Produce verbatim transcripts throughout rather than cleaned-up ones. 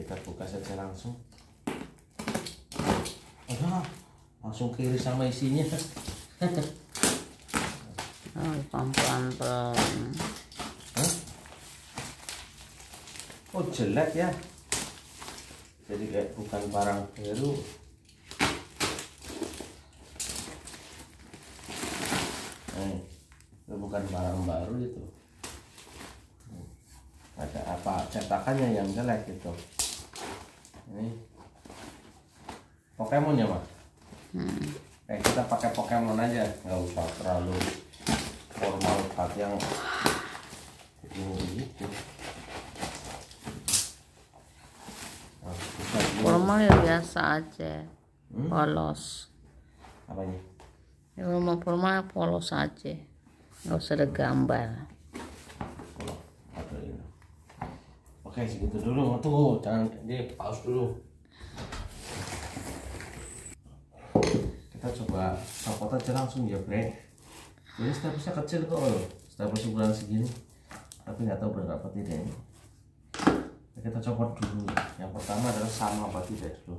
kita buka saja langsung. Ada langsung kiri sama isinya. Oh, pelan-pelan pelan. Oh jelek ya, jadi kayak bukan barang baru. Nah, itu bukan barang baru itu. Ada apa cetakannya yang jelek gitu. Ini Pokemon ya Mas? Hmm. Eh kita pakai Pokemon aja, nggak usah terlalu formal part yang ini gitu. Formal ya biasa aja, Hmm? polos. Apanya? Ya, kalau mau formal polos aja, nggak usah ada gambar. Oh, ada ini. Oke segitu dulu, tunggu jangan di pause dulu. Kita coba copot aja langsung ya bre. Ini steplusnya kecil kok loh, steplus ukuran segini, tapi nggak tahu berapa tidak ini. Kita copot dulu. Yang pertama adalah sama apa tidak dulu.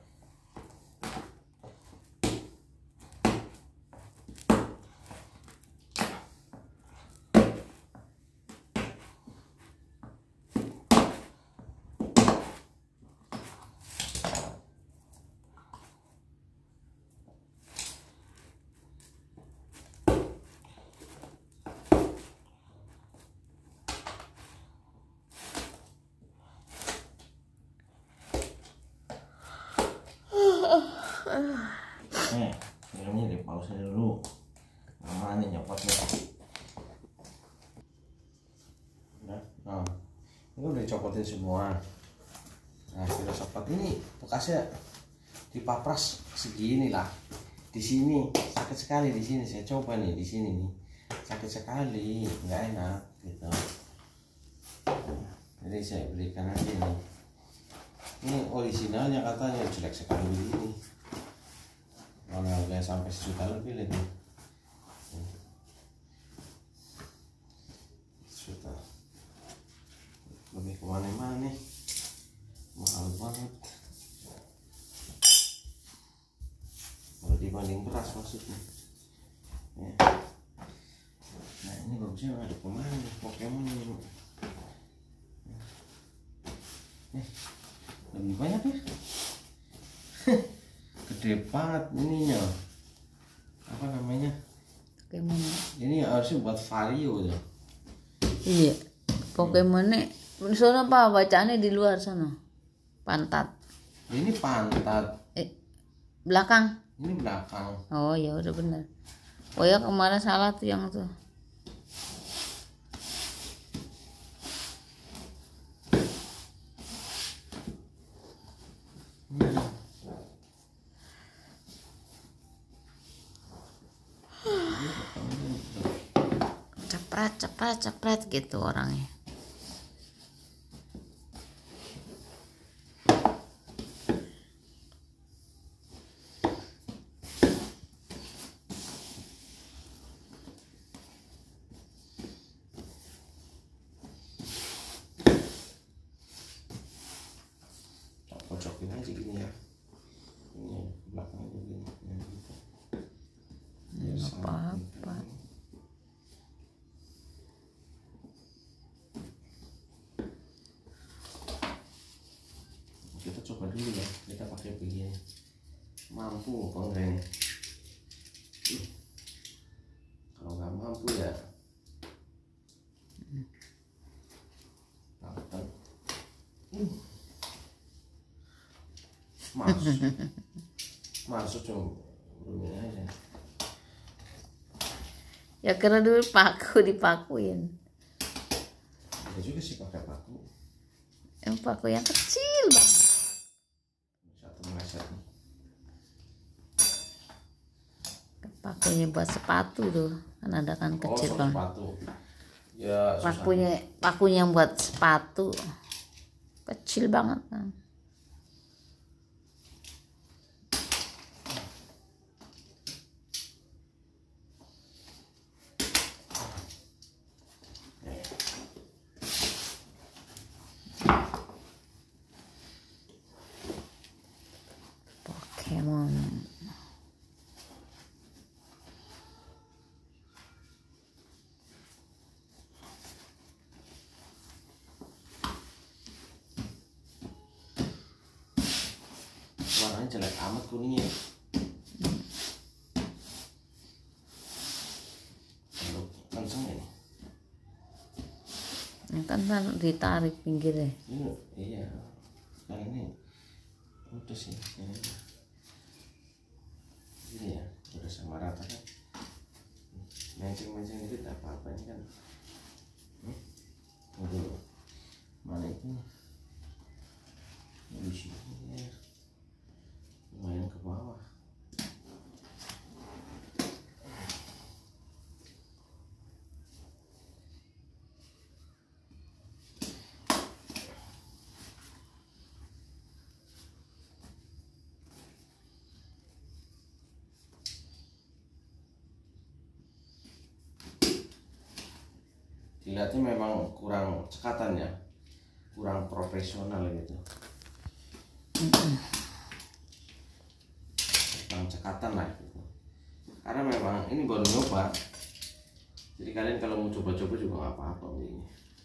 Nih, filmnya di pause dulu. Lama nih nyopotnya. Nah, nah, ini udah dicopotin semua. Nah, kita copot ini bekasnya dipapras segini lah. Di sini sakit sekali di sini. Saya coba nih di sini nih sakit sekali, nggak enak gitu. Jadi saya belikan aja nih. Ini originalnya katanya jelek sekali ini. Mana harganya sampai sejuta lebih lagi. Sejuta lebih kemana-mana, mahal banget. Kalau dibanding beras maksudnya. Ya. Nah ini bagusnya ada pemain Pokemon ini. Eh, lebih banyak ya. Gede banget ininya, apa namanya, Pokemon ini harusnya buat vario ya. iya Pokemon nih sana apa bacaannya di luar sana pantat Ini pantat, eh belakang. ini belakang. Oh ya udah bener. Oh ya kemarin salah tuh yang tuh. Cepret cepret cepret gitu orangnya. Pocokin aja gini ya, ini belakangnya begini ya, gitu. Ya, Apa-apa. Kita coba dulu ya, kita pakai begini, mampu apa enggak ini? Uh, kalau nggak mampu ya tonton. Uh. Masuk, masuk coba ini aja. Ya kira dulu paku dipakuin. Ada juga sih pakai paku. Yang paku yang kecil banget. Satu meleset nih. Pakunya buat sepatu tuh kan ada kan kecil Oh, banget. sepatu. Ya, Pakunya pakunya yang buat sepatu kecil banget kan. warnanya jelek amat kuningnya. Lalu kenceng ini. Ya kan taruh ditarik pinggirnya. Ini, iya. Kan ini udah sih. Ini, ini ya, udah sama rata kan. Menceng-menceng dikit apa-apa ini kan. Hmm? Aduh, mana itu? Di sini ya. Lumayan ke bawah. Dilihatnya memang kurang cekatan ya, kurang profesional gitu. Kurang cekatan lah gitu. Karena memang ini baru nyoba, jadi kalian kalau mau coba-coba juga nggak apa-apa ini.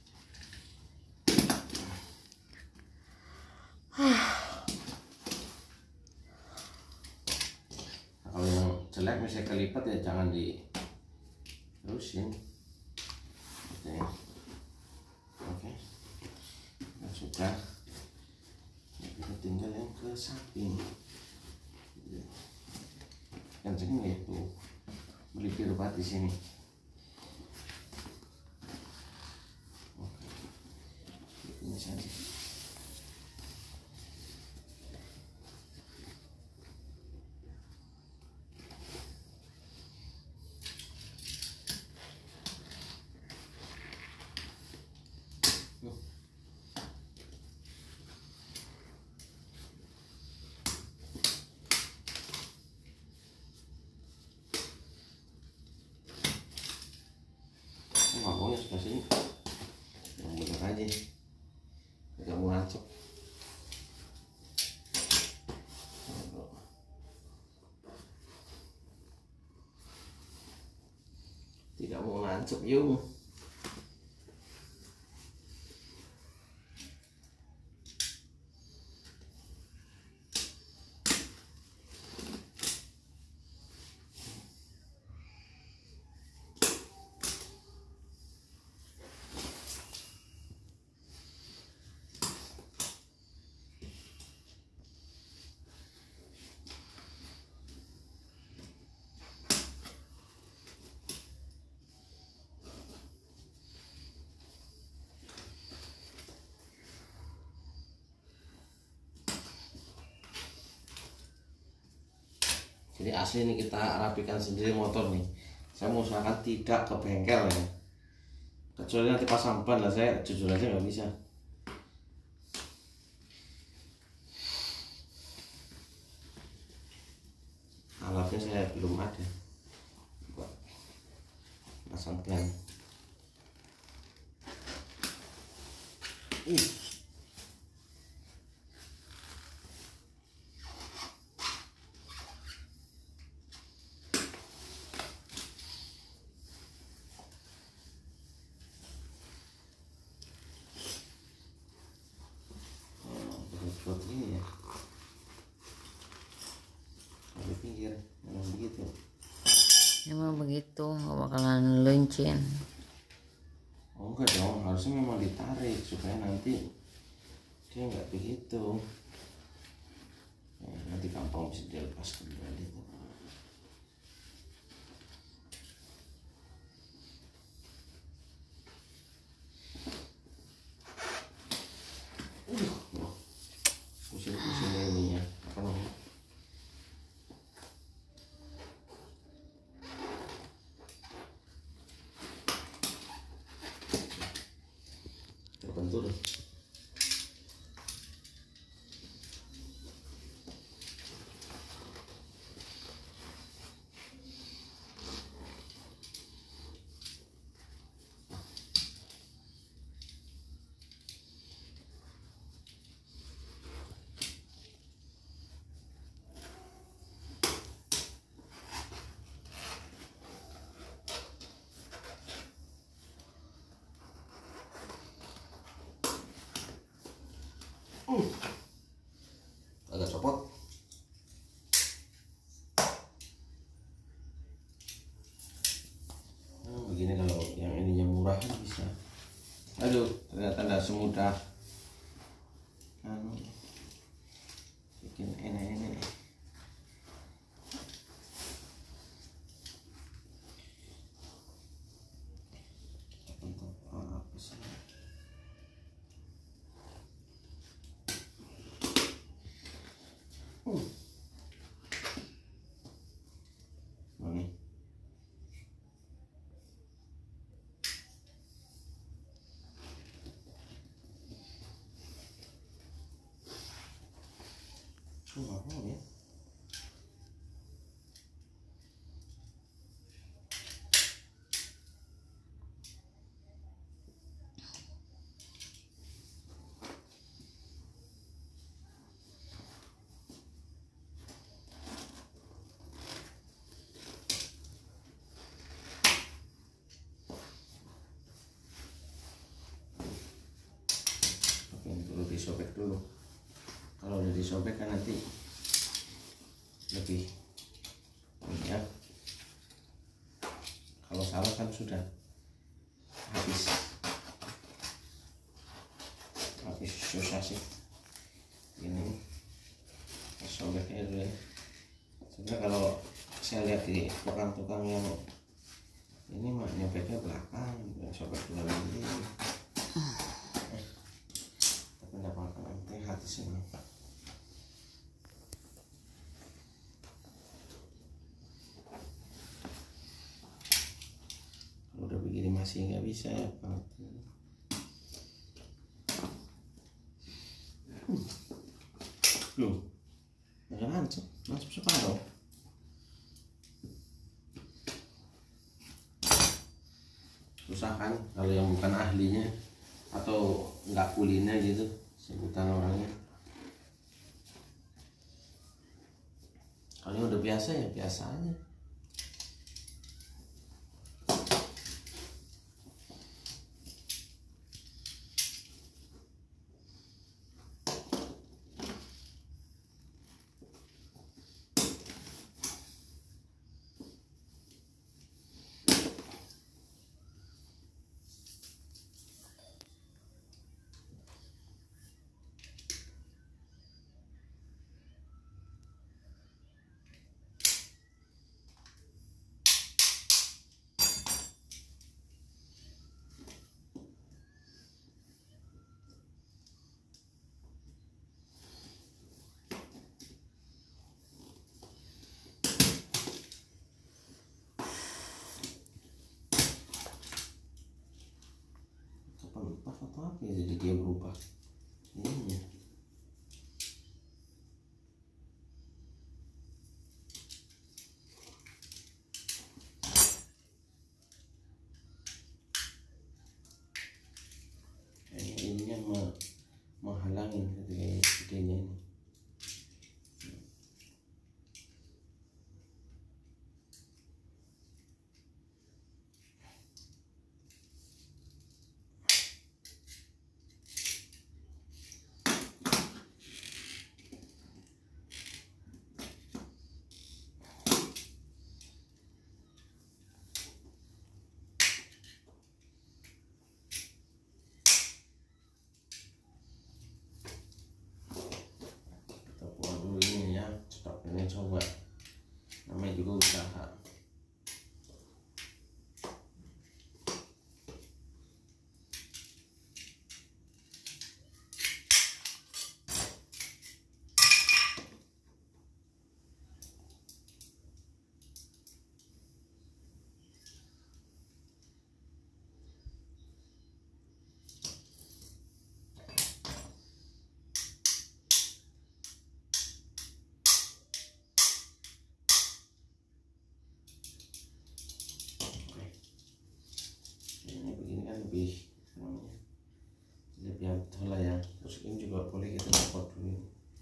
Nah, kalau yang jelek misalnya kelipat ya jangan di terusin. Oke, oke, nah, sudah. Nah, kita tinggal yang ke samping. Kenceng ya tuh, melipir banget di sini. Oke, ini saja. Ngomongnya sebelah sini yang bener aja, tidak mau ngancep. Tidak mau ngancep yuk. Jadi asli ini kita rapikan sendiri motor nih. Saya mau usahakan tidak ke bengkel ya. Kecuali nanti pasang ban lah, saya jujur aja nggak bisa. Alatnya saya belum ada buat pasang ban. Uh. Buat ini ya, di pinggir memang begitu. Emang begitu, nggak bakalan luncin. Oh enggak dong, harusnya memang ditarik supaya nanti dia nggak begitu. Nah, nanti gampang bisa dilepas kembali. Pusing-pusing ini ya, apa namanya? Terbentur. bawahan bisa. Aduh, ternyata tidak semudah anu bikin enak-enak. Apa sih? Uh. Ini. Oh, ya. Oke, perlu disobek dulu. Kalau udah disobek kan nanti lebih ini ya. Kalau salah kan sudah habis habis susah sih ini sobeknya dulu ya. Sebenarnya kalau saya lihat di tukang-tukang yang ini mah nyobeknya belakang, sobek dulu lagi. Eh, tapi nggak apa-apa, nanti hati sini. Udah begini masih nggak bisa ya Pak. Loh, nggak langsung, langsung separuh. Susah kan kalau yang bukan ahlinya atau nggak kulinya gitu sebutan orangnya. Kalau yang udah biasa ya biasa aja. Lupa foto apa ya, jadi dia berubah ininya. Kayaknya ininya mah menghalangin ketika idenya ini. Ini coba, namanya juga usaha. Ini begini kan lebih namanya lebih betul lah ya. Terus ini juga boleh kita copot dulu.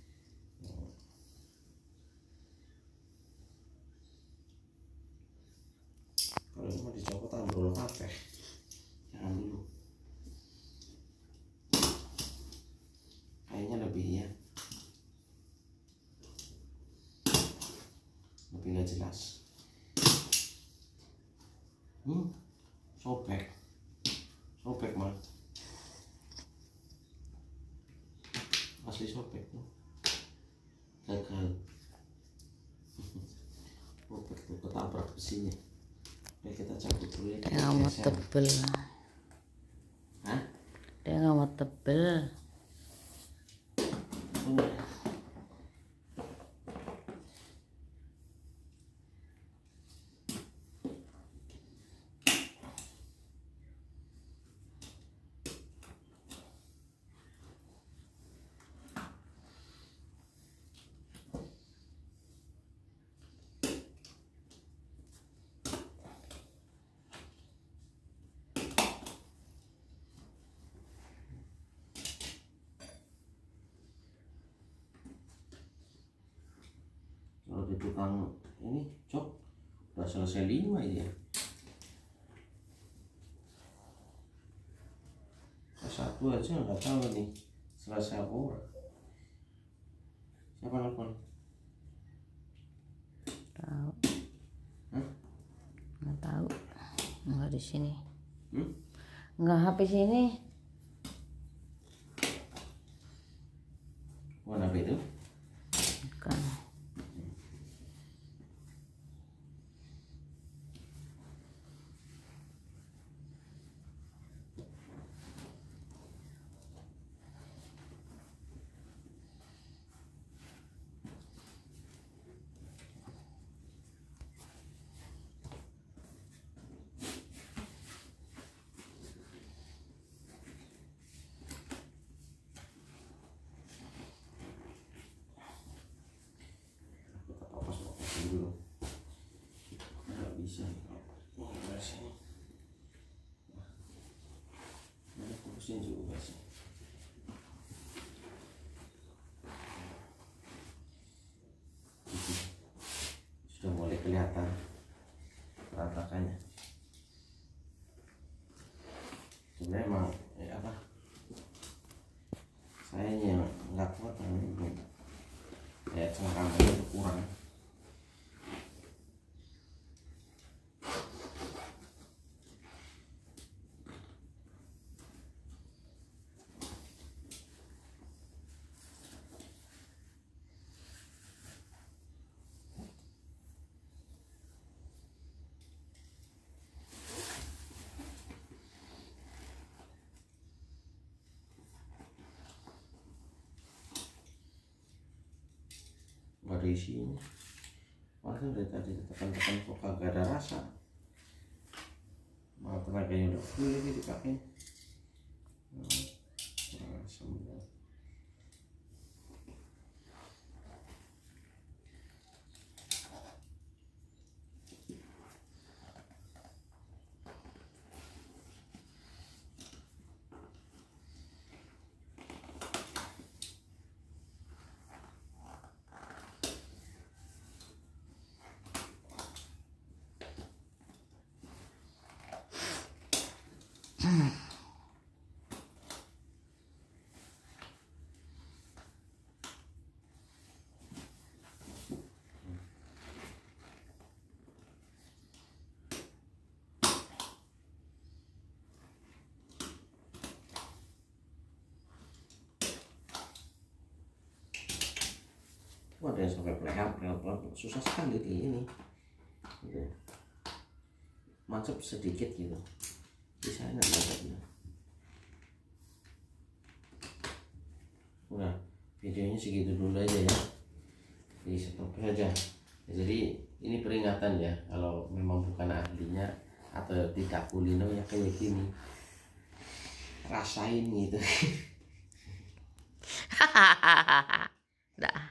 Kalau ini mau dicopot ambrol kabeh, jangan dulu. Kayaknya lebih ya, lebih nggak jelas. Hmm, sobek. Sobek mah. Asli sobek tuh. Gagal. Sobek tuh ketabrak besinya. Oke, kita cabut dulu ya. Dia nggak mau tebel. Hah? Dia nggak mau tebel. Bener. Kalau di tukang ini cok udah selesai lima ini ya. Satu aja nggak tahu nih selesai apa ora. Siapa nelfon? Tahu. Hah? Nggak tahu. Nggak di sini. Hmm? Nggak H P sini. Mana H P itu? Bukan. Dulu nggak bisa nih kalau nggak sini mana fokusnya juga sih. Sudah mulai kelihatan ratakannya. Sebenarnya emang ya apa saya yang nggak kuat ini kayak cengkramannya itu kurang. Nggak ada isinya. Malah dari tadi tekan-tekan kok kagak ada rasa. Malah tenaganya udah full lagi dipakai. Nah, asem. Wah, ada yang sampai pelehap, pelehap, susah sekali di ini. Gitu. Macet sedikit gitu. Bisa enak macetnya. Udah, videonya segitu dulu aja ya. Di stop aja. Jadi ini peringatan ya, kalau memang bukan ahlinya atau tidak kulino ya kayak gini. Rasain gitu. Dah.